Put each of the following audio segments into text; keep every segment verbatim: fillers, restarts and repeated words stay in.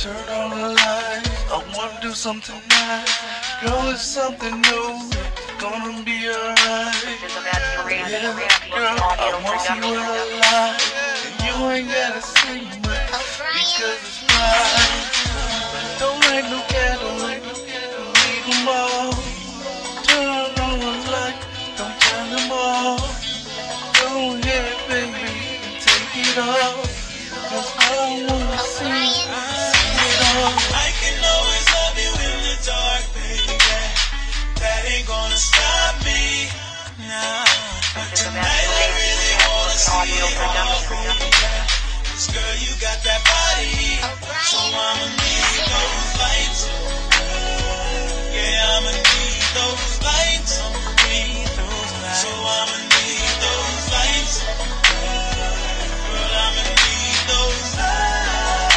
Turn on the lights, I wanna do something nice. Girl, it's something new, it's gonna be alright. Yeah, girl, I wanna see you alive. And you ain't gotta say much, because it's right. Don't light no candle, leave them all. Turn on the light, don't turn them off. Go ahead, baby, and take it off. Cause I wanna see. I can always love you in the dark, baby. That ain't gonna stop me. Nah, but tonight I really wanna see it all. Cause girl, you got that body, so I'ma need those lights. Yeah, I'ma need those lights. Need those lights. So I'ma need those lights. Girl, I'ma need those lights.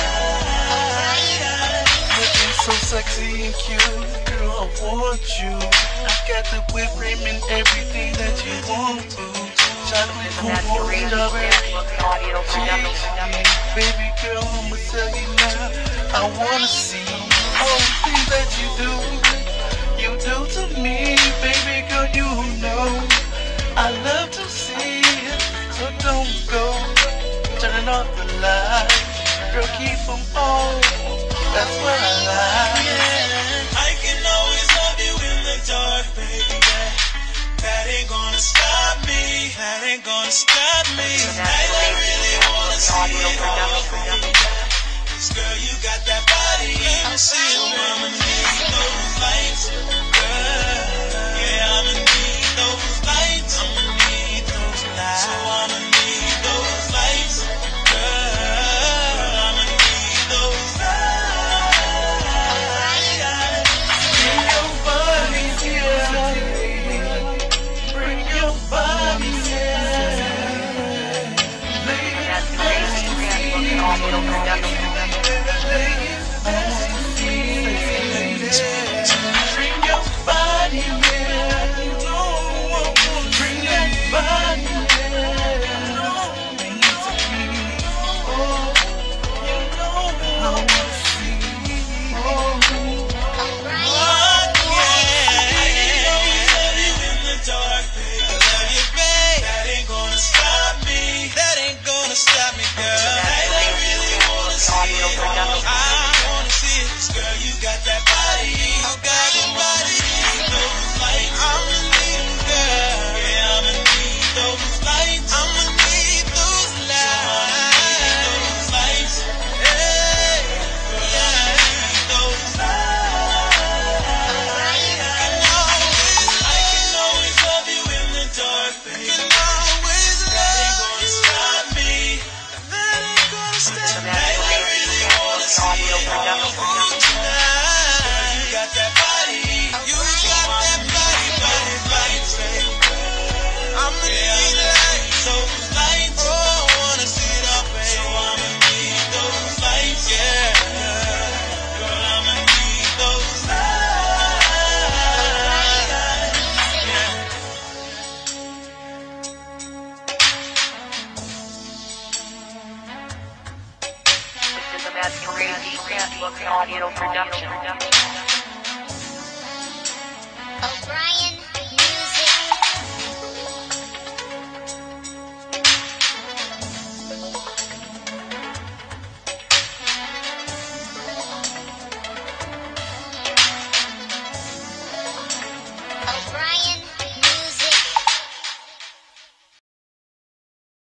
So sexy and cute, girl, I want you. I got the whip cream and everything that you want to. Chocolate, cocoa, strawberry, cheese. Baby girl, I'ma tell you now, I wanna see all the things that you do. You do to me, baby girl, you know I love to see it, so don't go turning off the lights. Girl, keep them on. That's what I like. Yeah, I can always love you in the dark, baby. That ain't gonna stop me. That ain't gonna stop me. Tonight I really wanna see it all, baby. Cause girl, you got that body. So I'ma need those lights. Girl, yeah, I'ma need those lights. I'ma need those lights. So I'ma need those lights. Girl, I'ma need those lights. Audio production.